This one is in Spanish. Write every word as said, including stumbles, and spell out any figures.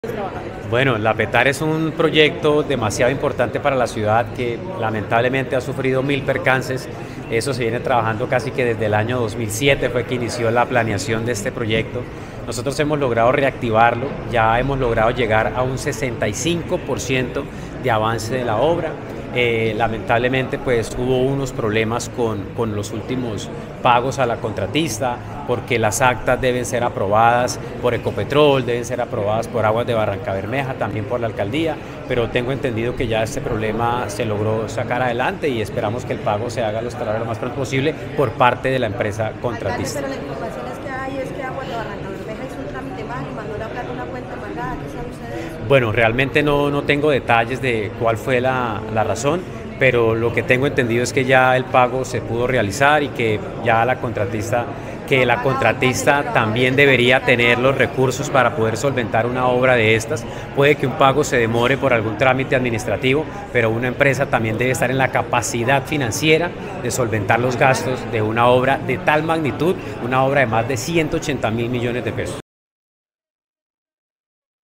Bueno, la Petar es un proyecto demasiado importante para la ciudad que lamentablemente ha sufrido mil percances. Eso se viene trabajando casi que desde el año dos mil siete fue que inició la planeación de este proyecto. Nosotros hemos logrado reactivarlo, ya hemos logrado llegar a un sesenta y cinco por ciento de avance de la obra. Eh, lamentablemente pues hubo unos problemas con, con los últimos pagos a la contratista porque las actas deben ser aprobadas por Ecopetrol, deben ser aprobadas por Aguas de Barrancabermeja, también por la alcaldía, pero tengo entendido que ya este problema se logró sacar adelante y esperamos que el pago se haga los lo más pronto posible por parte de la empresa contratista. Alcalde, pero la información es que hay es que Aguas de Barrancabermeja hizo un trámite mal y mandó la plata a una cuenta pagada. ¿Qué sabe usted de eso? Bueno, realmente no, no tengo detalles de cuál fue la, la razón, pero lo que tengo entendido es que ya el pago se pudo realizar y que ya la contratista, que la contratista también debería tener los recursos para poder solventar una obra de estas. Puede que un pago se demore por algún trámite administrativo, pero una empresa también debe estar en la capacidad financiera de solventar los gastos de una obra de tal magnitud, una obra de más de ciento ochenta mil millones de pesos.